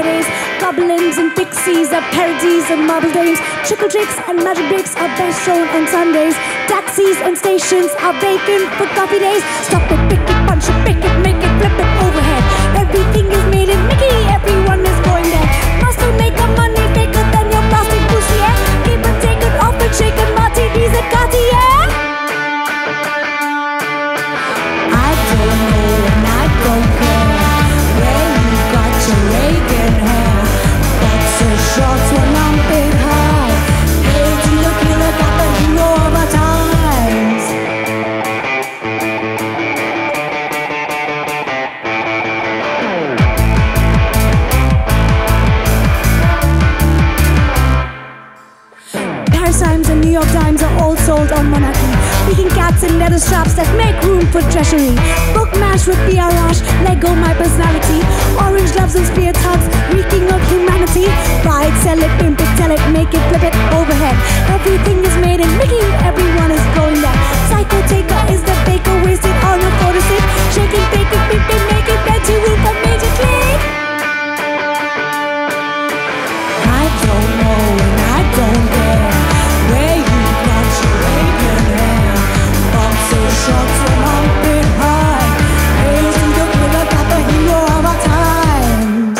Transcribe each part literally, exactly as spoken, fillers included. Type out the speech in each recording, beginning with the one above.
Fridays. Goblins and pixies are parodies of marble dames. Trickle tricks and magic bricks are best shown on Sundays. Taxis and stations are vacant for coffee days. Stop it, pick it, punch it, pick it, make it, flip it overhead. Everything is made in Mickey, everyone is going there. Muscle maker, money maker, then your plastic bustier. Keep it, take it off and shake it, martinis at Cartier. I don't know and I don't care where you got your Reagan hair. Boxer shorts when I'm big high. Hail to the killer, got the hero of our times. Paris Times and New York Times are all sold on monarchy. Speaking cats and leather straps that make room for treasury. Book mash with P R H, Lego my personality. Orange gloves and spear tugs, reeking of humanity. Buy it, sell it, pimp it, tell it, make it, flip it overhead. Everything is made in Mickey, everyone is going there. Psycho taker is the baker, wasted on a photo stick. Shaking, baking, pimping, making plenty room for major click. I don't know and I don't care where you got your Reagan hair. Boxer shorts when I'm big high. Hail to the killer, got the hero of our times.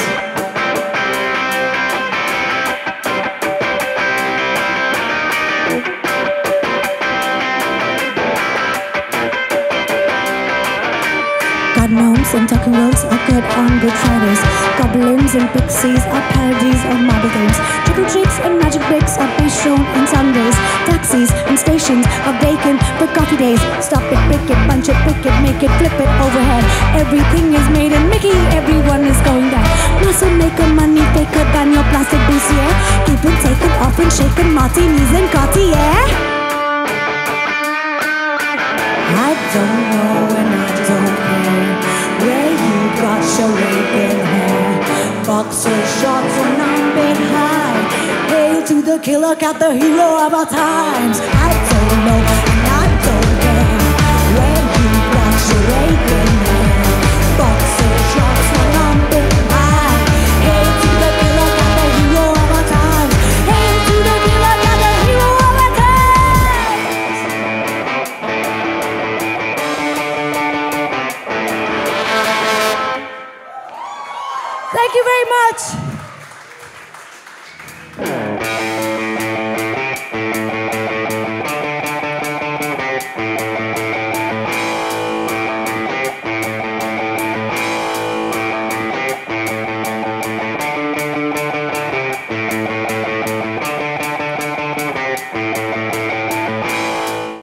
God gnomes and talking roads are good on Good Fridays. Goblins and pixies are parodies of marble games. Trickle tricks and magic bricks are best shown on Sundays. Taxis and stations are vacant for coffee days. Stop it, pick it, punch it, pick it, make it, flip it overhead. Everything is made in Mickey, everyone is going there. Muscle maker, money faker than your plastic bustier. Keep it, take it off and shake it, martinis and Cartier. I don't know and I don't care where you got your Reagan hair. Boxer shorts when I'm big high. Hail to the killer, got the hero of our times. I don't know and I don't care where you got your Reagan hair. Boxer shorts when I'm big high. Hail to the killer, got the hero of our times. Hail to the killer, got the hero of our times. Thank you very much.